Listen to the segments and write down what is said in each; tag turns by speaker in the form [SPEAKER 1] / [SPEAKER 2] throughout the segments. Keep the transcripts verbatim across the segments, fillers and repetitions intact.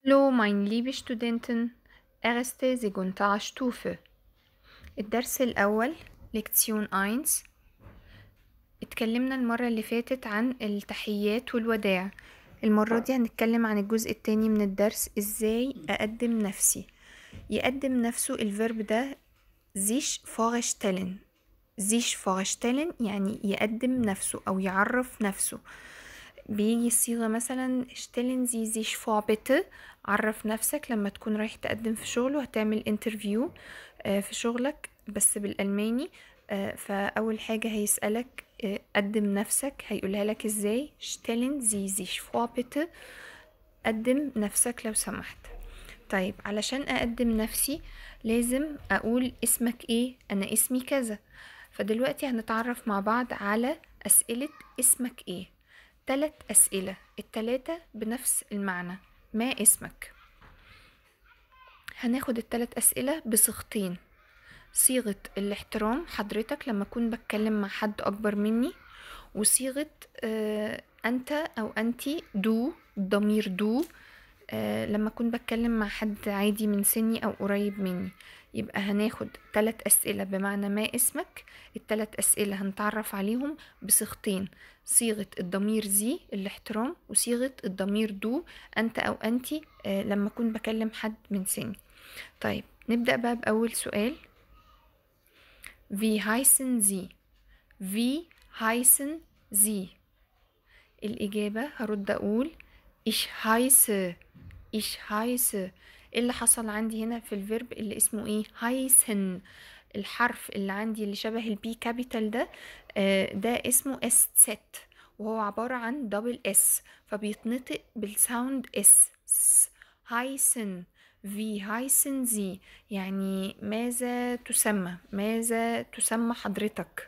[SPEAKER 1] Hallo, meine liebe Studentin, erste Sekundarstufe. الدرس الأول ليكسيون واحد. اتكلمنا المرة اللي فاتت عن التحيات والوداع. المرة دي هنتكلم عن الجزء التاني من الدرس، ازاي أقدم نفسي. يقدم نفسه الفيرب ده sich vorstellen. sich vorstellen يعني يقدم نفسه أو يعرف نفسه. بيجي الصيغة مثلا stellen Sie sich vor bitte. عرف نفسك لما تكون رايح تقدم في شغل وهتعمل انترفيو في شغلك بس بالألماني. آه، فأول حاجة هيسألك آه، قدم نفسك، هيقولها لك ازاي. stellen Sie sich vor bitte. قدم نفسك لو سمحت. طيب علشان أقدم نفسي لازم أقول اسمك ايه، أنا اسمي كذا. فدلوقتي هنتعرف مع بعض على أسئلة اسمك ايه. تلات أسئلة، التلاتة بنفس المعنى. ما اسمك؟ هناخد التلات أسئلة بصيغتين. صيغة الاحترام حضرتك لما أكون بتكلم مع حد أكبر مني، وصيغة آه أنت أو أنتي دو، ضمير دو، آه لما أكون بتكلم مع حد عادي من سني أو قريب مني. يبقى هناخد تلات أسئلة بمعنى ما اسمك. التلات أسئلة هنتعرف عليهم بصيغتين، صيغة الضمير زي الاحترام، وصيغة الضمير دو أنت أو أنتي آه لما أكون بكلم حد من سني. طيب نبدأ بقى بأول سؤال. Wie heißen Sie؟ Wie heißen Sie؟ الإجابة هرد أقول ich heiße. ich heiße. إيه اللي حصل عندي هنا في الفيرب اللي اسمه ايه؟ heißen. الحرف اللي عندي اللي شبه البي كابيتال ده آه ده اسمه اس ست، وهو عبارة عن دبل اس، فبيتنطق بالساوند اس. heißen. Wie heißen Sie؟ يعني ماذا تسمى، ماذا تسمى حضرتك.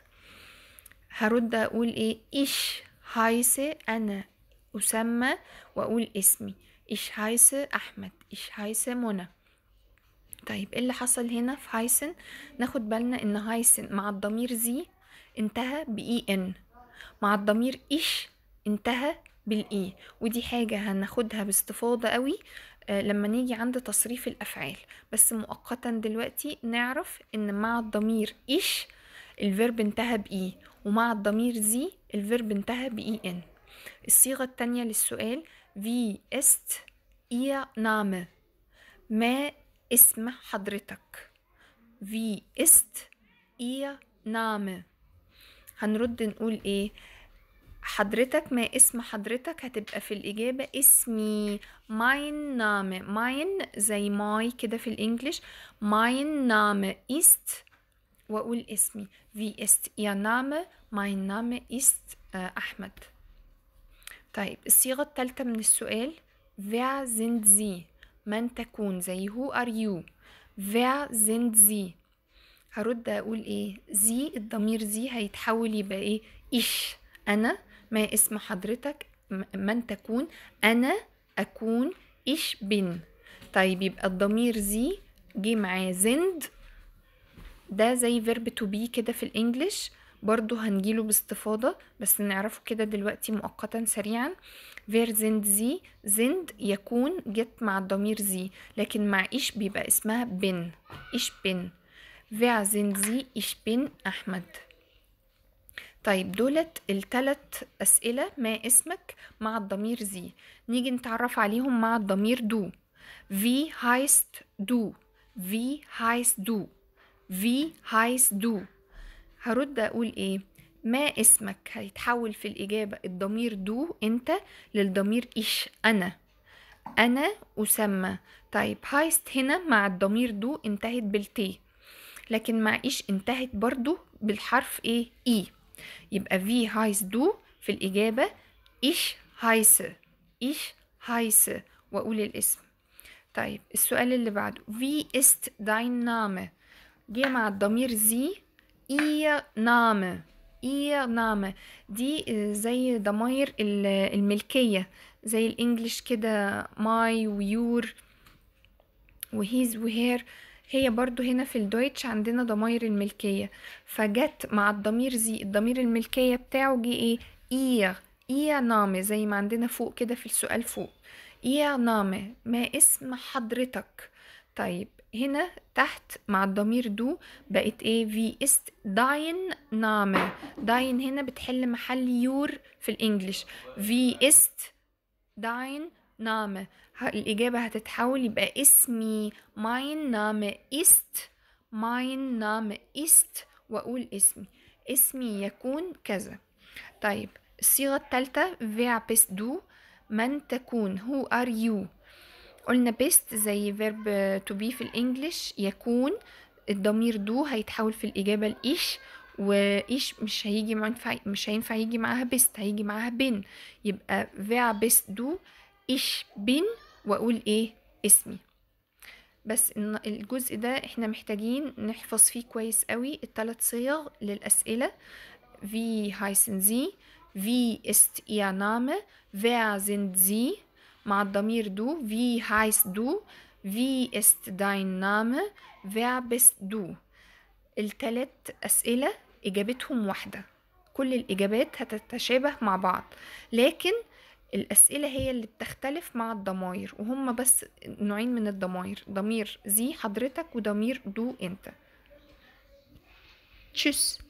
[SPEAKER 1] هرد أقول إيه؟ ich heiße، أنا أسمى، وأقول اسمي. ich heiße أحمد، ich heiße منى. طيب إيه اللي حصل هنا في هايسن؟ ناخد بالنا إن هايسن مع الضمير زي انتهى بإي إن، مع الضمير إيش انتهى بالإي. ودي حاجة هناخدها باستفاضة قوي آه لما نيجي عند تصريف الأفعال، بس مؤقتا دلوقتي نعرف إن مع الضمير إيش الفيرب انتهى بإي، ومع الضمير زي الفيرب انتهى بإي إن. الصيغة التانية للسؤال Wie ist Ihr Name؟ ما اسم حضرتك؟ Wie ist Ihr Name؟ هنرد نقول ايه؟ حضرتك، ما اسم حضرتك هتبقى في الإجابة اسمي. mein Name. mein زي ماي كده في الإنجليش. mein Name ist، وأقول اسمي. Wie ist Ihr Name؟ mein Name ist äh, أحمد. طيب الصيغة الثالثة من السؤال wer sind Sie؟ من تكون، زي who are you. wer sind Sie؟ هرد أقول إيه؟ زي الضمير زي هيتحول يبقى إيه؟ إيش، أنا. ما اسم حضرتك؟ من تكون، أنا أكون، إيش بن. طيب يبقى الضمير زي جه معاه زند، ده زي verb to be كده في الإنجليش، برضو هنجيله باستفاضة بس نعرفه كده دلوقتي مؤقتا سريعا. wer sind Sie؟ sind يكون جت مع الضمير زي، لكن مع إيش بيبقى اسمها بن، إيش بن. wer sind Sie؟ ich bin أحمد. طيب دولت التلات أسئلة ما اسمك مع الضمير زي. نيجي نتعرف عليهم مع الضمير دو. wie heißt du؟ wie heißt du؟ wie heißt du؟ هرد أقول إيه؟ ما اسمك هيتحول في الإجابة الضمير دو أنت للضمير إيش أنا، أنا أسمى. طيب heißt هنا مع الضمير دو انتهت بالتي، لكن مع إيش انتهت برضو بالحرف إيه؟ إي. يبقى wie heißt du في الإجابة ich heiße، ich heiße، وأقول الاسم. طيب السؤال اللي بعده wie ist dein Name؟ جه مع الضمير زي ihr Name، ihr Name دي زي ضماير الملكية زي الإنجليش كده my ويور وهيز وهير. هي برضو هنا في الدويتش عندنا ضماير الملكية، فجت مع الضمير زي الضمير الملكية بتاعه جه ايه؟ ihr، ihr Name زي ما عندنا فوق كده في السؤال فوق. ihr Name ما اسم حضرتك. طيب هنا تحت مع الضمير دو بقت ايه؟ wie ist dein Name. dein هنا بتحل محل يور في الانجليش. wie ist dein Name ه- الإجابة هتتحول يبقى اسمي mein Name ist mein Name ist وأقول اسمي اسمي يكون كذا. طيب الصيغة الثالثة wer bist du من تكون who are you. قلنا best زي verb to be في الانجليش يكون الضمير دو هيتحول في الإجابة لإيش، وإيش مش هيجي منفع مش هينفع يجي معاها بست، هيجي معاها بن. يبقى wer bist du ich bin وأقول إيه؟ اسمي. بس إن الجزء ده احنا محتاجين نحفظ فيه كويس قوي الثلاث صيغ للأسئلة. wie heißen Sie wie ist Ihr Name wer sind Sie مع الضمير du wie heißt du wie ist dein Name wer bist du. الثلاث أسئلة إجابتهم واحدة، كل الإجابات هتتشابه مع بعض، لكن الأسئلة هي اللي بتختلف مع الضمائر، وهم بس نوعين من الضمائر، ضمير زي حضرتك وضمير دو انت. تشوس.